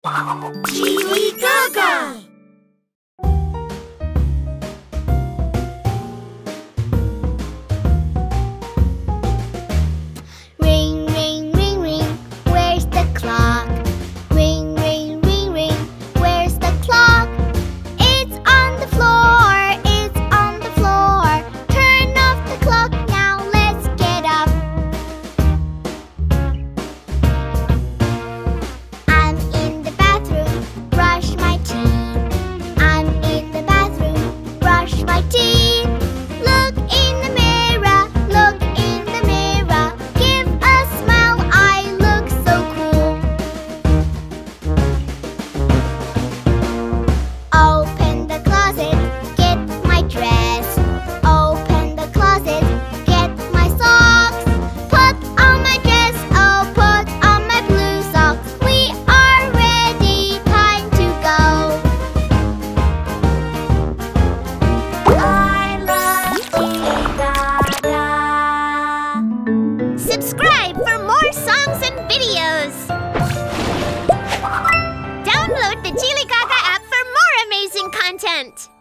Jiligaga. Ring, ring, ring, ring, where's the clock? Ring, ring, ring, ring, where's the clock? It's on the floor, it's on the floor. Turn off the clock now, let's get up. I'm in the bathroom, brush my teeth. I'm in the bathroom, brush my teeth. Look in the mirror, look in the mirror. Give a smile, I look so cool. Open the closet, get my dress. Open the closet, get my socks. Put on my dress, oh, put on my blue socks. We are ready, time to go. I love Jiligaga. Subscribe for more songs and videos. Download the Jiligaga app for more amazing content.